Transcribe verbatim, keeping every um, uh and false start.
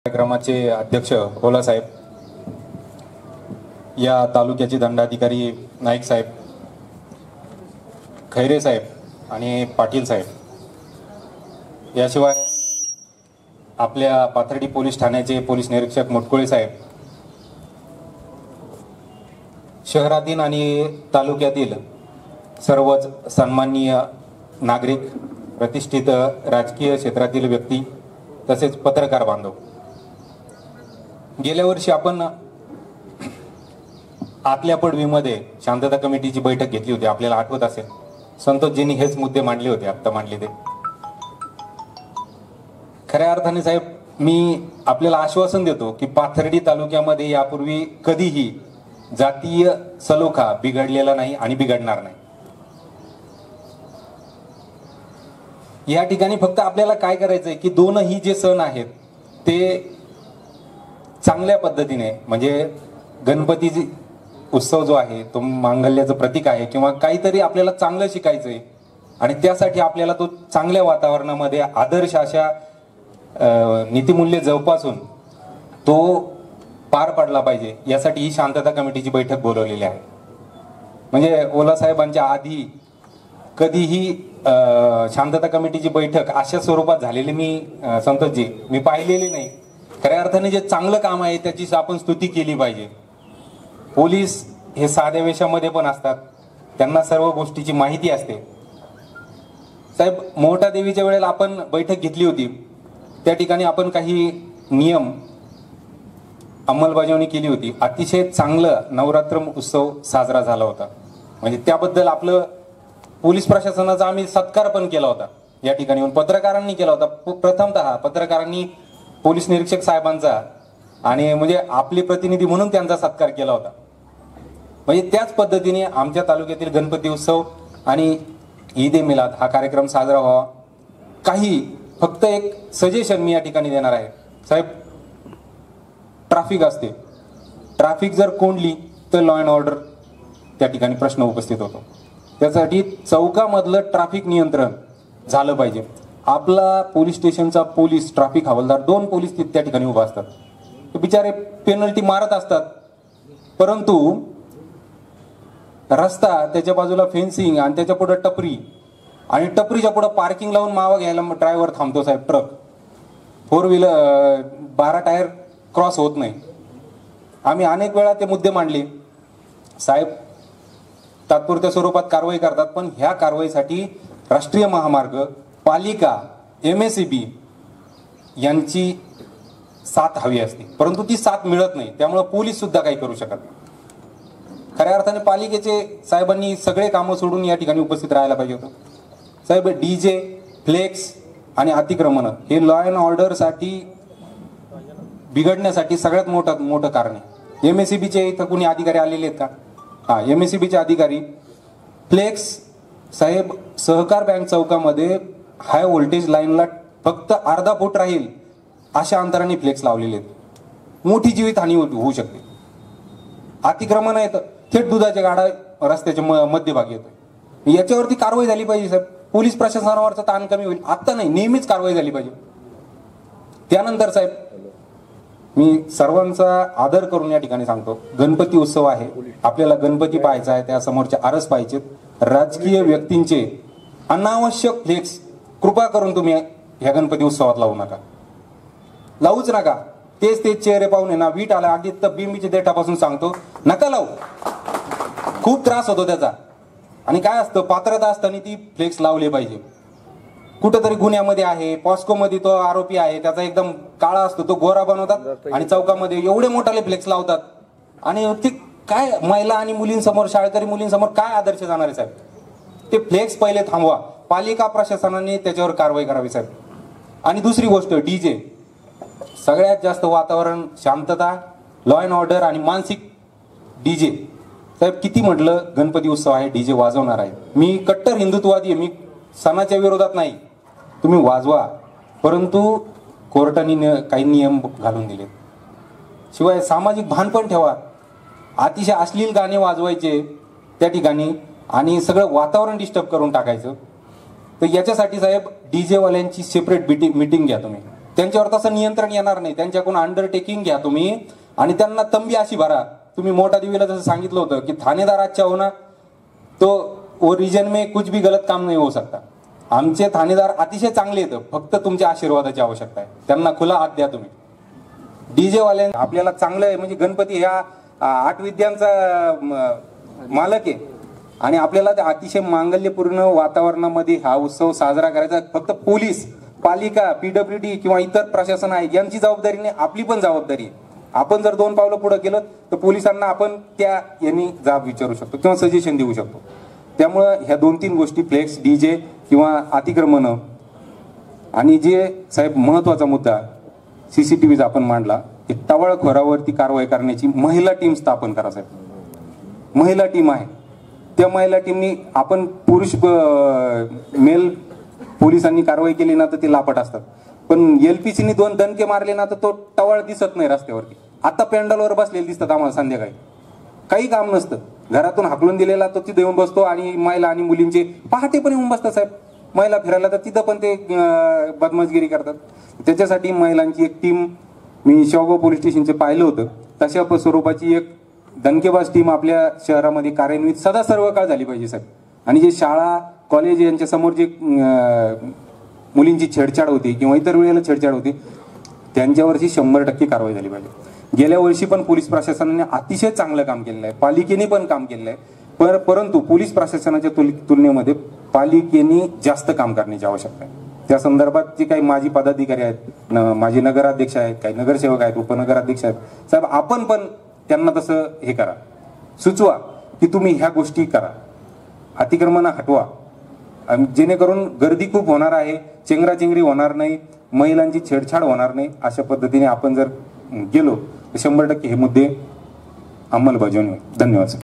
कार्यक्रमाचे अध्यक्ष ओला साहेब, या तालुक्याचे दंडाधिकारी नाईक साहेब, खैरे साहेब आणि पाटील साहेब, याशिवाय आपल्या पाथर्डी पोलीस ठाण्याचे पोलीस निरीक्षक मुटकुळे साहेब, शहरातील आणि तालुक्यातील सर्वच सन्माननीय नागरिक, प्रतिष्ठित राजकीय क्षेत्रातील व्यक्ती तसेच पत्रकार बांधव, गेल्या वर्षी आपण आतल्या पडवीमध्ये शांतता कमिटीची बैठक घेतली होती. आपल्याला आठवत असेल, संतोषजींनी हेच मुद्दे मांडले होते. आता मांडले ते खऱ्या अर्थाने साहेब, मी आपल्याला आश्वासन देतो की पाथर्डी तालुक्यामध्ये यापूर्वी कधीही जातीय सलोखा बिघडलेला नाही आणि बिघडणार नाही. या ठिकाणी फक्त आपल्याला काय करायचंय की दोनही जे सण आहेत ते चांगल्या पद्धतीने, म्हणजे गणपतीची उत्सव जो आहे तो मांगल्याचं प्रतीक आहे किंवा काहीतरी आपल्याला चांगलं शिकायचंय आणि त्यासाठी आपल्याला तो चांगल्या वातावरणामध्ये आदर्श अशा नीतिमूल्य जोपासून तो पार पडला पाहिजे, यासाठी ही शांतता कमिटीची बैठक बोलवलेली आहे. म्हणजे ओला साहेबांच्या आधी कधीही शांतता कमिटीची बैठक अशा स्वरूपात झालेली मी संतोषजी मी पाहिलेली नाही. खऱ्या अर्थाने जे चांगलं काम आहे त्याची आपण स्तुती केली पाहिजे. पोलीस हे साध्या वेशामध्ये पण असतात, त्यांना सर्व गोष्टीची माहिती असते. साहेब, मोहटा देवीच्या वेळेला आपण बैठक घेतली होती, त्या ठिकाणी आपण काही नियम अंमलबजावणी केली होती. अतिशय चांगलं नवरात्र उत्सव साजरा झाला होता. म्हणजे त्याबद्दल आपलं पोलीस प्रशासनाचा आम्ही सत्कार पण केला होता. या ठिकाणी पत्रकारांनी केला होता. प्रथमतः पत्रकारांनी पोलीस निरीक्षक साहेबांचा आणि म्हणजे आपले प्रतिनिधी म्हणून त्यांचा सत्कार केला होता. म्हणजे त्याच पद्धतीने आमच्या तालुक्यातील गणपती उत्सव आणि ईद ए मिलाद हा कार्यक्रम साजरा व्हावा. काही फक्त एक सजेशन मी या ठिकाणी देणार आहे. साहेब, ट्रॅफिक असते, ट्रॅफिक जर कोंडली तर लॉ अँड ऑर्डर त्या ठिकाणी प्रश्न उपस्थित होतो. त्यासाठी चौकामधलं ट्रॅफिक नियंत्रण झालं पाहिजे. आपला पोलीस स्टेशनचा पोलीस ट्रॅफिक हवालदार, दोन पोलीस त्या ठिकाणी उभा असतात. ते बिचारे पेनल्टी मारत असतात, परंतु रस्ता, त्याच्या बाजूला फेन्सिंग आणि त्याच्या पुढे टपरी आणि टपरीच्या पुढे पार्किंग लावून मावा घ्यायला ड्रायव्हर थांबतो. साहेब, ट्रक फोर व्हीलर बारा टायर क्रॉस होत नाही. आम्ही अनेक वेळा ते मुद्दे मांडले. साहेब, तात्पुरत्या स्वरूपात कारवाई करतात, पण ह्या कारवाईसाठी राष्ट्रीय महामार्ग, पालिका, एम एस ई बी यांची साथ हवी असते, परंतु ती साथ मिळत नाही. त्यामुळे पोलीस सुद्धा काही करू शकत नाही. खऱ्या अर्थाने पालिकेचे साहेबांनी सगळे कामं सोडून या ठिकाणी उपस्थित राहायला पाहिजे होतं. साहेब, डीजे, फ्लेक्स आणि अतिक्रमण हे लॉ अँड ऑर्डर साठी बिघडण्यासाठी सगळ्यात मोठं मोठं कारण आहे. एम एस ई बीचे इथं कुणी अधिकारी आलेले आहेत का? हा, एम एस ई बीचे अधिकारी फ्लेक्स साहेब, सहकार बँक चौकामध्ये हाय व्होल्टेज लाईनला फक्त अर्धा फूट राहील अशा अंतराने फ्लेक्स लावलेले आहेत. मोठी जीवितहानी होऊ शकते. अतिक्रमण आहेत, थेट दुधाच्या गाडा रस्त्याच्या मध्यभागी येतो. याच्यावरती कारवाई झाली पाहिजे साहेब. पोलीस प्रशासनावरचा ताण कमी होईल. आता नाही, नेहमीच कारवाई झाली पाहिजे. त्यानंतर साहेब, मी सर्वांचा आदर करून या ठिकाणी सांगतो, गणपती उत्सव आहे, आपल्याला गणपती पाहायचा आहे, त्या समोरचे आरस पाहिजेत. राजकीय व्यक्तींचे अनावश्यक फ्लेक्स कृपा करून तुम्ही ह्या गणपती उत्सवात लावू नका, लावूच नका. तेच तेच चेहरे पाहून ना वीट आला. अगदी तर बिंबीच्या देठापासून सांगतो, नका लावू. खूप त्रास होतो त्याचा. आणि काय असतं, पात्रता असताना ती फ्लेक्स लावले पाहिजे. कुठंतरी गुन्ह्यामध्ये आहे, पॉस्कोमध्ये तो आरोपी आहे, त्याचा एकदम काळा असतो, तो गोरा बनवतात आणि चौकामध्ये एवढे मोठाले फ्लेक्स लावतात. आणि ते काय महिला आणि मुलींसमोर, शाळकरी मुलींसमोर काय आदर्श जाणार आहे साहेब? ते फ्लेक्स पहिले थांबवा. पालिका प्रशासनाने त्याच्यावर कारवाई करावी साहेब. आणि दुसरी गोष्ट, डीजे, सगळ्यात जास्त वातावरण, शांतता, लॉ अँड ऑर्डर आणि मानसिक डीजे. साहेब, किती म्हटलं गणपती उत्सव आहे, डीजे वाजवणार आहे. मी कट्टर हिंदुत्ववादी आहे, मी सणाच्या विरोधात नाही. तुम्ही वाजवा, परंतु कोर्टाने काही नियम घालून दिले. शिवाय सामाजिक भान पण ठेवा. अतिशय अश्लील गाणे वाजवायचे त्या ठिकाणी आणि सगळं वातावरण डिस्टर्ब करून टाकायचं. तर याच्यासाठी साहेब डीजे वाल्यांची सेपरेट मीटिंग घ्या तुम्ही. त्यांच्यावर तसं नियंत्रण येणार नाही. त्यांच्याकडून अंडरटेकिंग घ्या तुम्ही आणि त्यांना तंबी अशी भरा. तुम्ही मोठा देवीला जसं सांगितलं होतं की थानेदार अच्छा होना तो वो रिजन में कुछ भी गलत काम नहीं हो सकता. आमचे थानेदार अतिशय चांगले आहेत, फक्त तुमच्या आशीर्वादाची आवश्यकता आहे. त्यांना खुला हात द्या तुम्ही. डीजे वाले आपल्याला चांगलं आहे, म्हणजे गणपती ह्या आठ विद्यांचा मालक आहे आणि आपल्याला त्या अतिशय मांगल्यपूर्ण वातावरणामध्ये हा उत्सव साजरा करायचा. फक्त पोलीस, पालिका, पीडब्ल्यूडी किंवा इतर प्रशासन आहे यांची जबाबदारी नाही, आपली पण जबाबदारी आहे. आपण जर दोन पावलं पुढे गेलं तर पोलिसांना आपण त्या यांनी जाब विचारू शकतो किंवा सजेशन देऊ शकतो. त्यामुळं ह्या दोन तीन गोष्टी फ्लेक्स, डीजे किंवा अतिक्रमण आणि जे साहेब महत्वाचा मुद्दा सीसीटीव्हीचा आपण मांडला की टवाळखोरावरती कारवाई करण्याची महिला टीम स्थापन करा साहेब. महिला टीम आहे, त्या महिला टीमनी आपण पुरुष मेल पोलिसांनी कारवाई केली ना तर ते लापट असतात, पण एलपीसीनी दोन दणके मारले ना तर तो टवाळ दिसत नाही रस्त्यावरती. आता पेंडलवर बसलेले दिसतात आम्हाला संध्याकाळी, काही काम नसतं, घरातून हाकलून दिलेला तो तिथे येऊन बसतो आणि महिला आणि मुलींचे पहाटे पण येऊन बसतात साहेब. महिला फिरायला तर तिथं पण ते बदमाशगिरी करतात. त्याच्यासाठी महिलांची एक टीम मी शेवगाव पोलीस स्टेशनचे पाहिलं होतं, तशा स्वरूपाची एक दणकेबाज टीम आपल्या शहरामध्ये कार्यान्वित सदा सर्व काळ झाली पाहिजे साहेब. आणि जे शाळा कॉलेज यांच्या समोर जे मुलींची छेडछाड होती किंवा इतर वेळेला छेडछाड होती त्यांच्यावरची शंभर टक्के कारवाई झाली पाहिजे. गेल्या वर्षी पण पोलीस प्रशासनाने अतिशय चांगलं काम केलेलं आहे, पालिकेने पण काम केलेलं आहे, पर परंतु पोलीस प्रशासनाच्या तुलनेमध्ये पालिकेने जास्त काम करण्याची आवश्यकता आहे. त्या संदर्भात जे काही माजी पदाधिकारी आहेत, माजी नगराध्यक्ष आहेत, काही नगरसेवक आहेत, उपनगराध्यक्ष आहेत साहेब, आपण पण त्यांना तसं हे करा, सुचवा की तुम्ही ह्या गोष्टी करा, अतिक्रमण हटवा, जेणेकरून गर्दी खूप होणार आहे, चेंगराचेंगरी होणार नाही, महिलांची छेडछाड होणार नाही. अशा पद्धतीने आपण जर गेलो तर शंभर टक्के हे मुद्दे अंमलबजावणी होईल. धन्यवाद.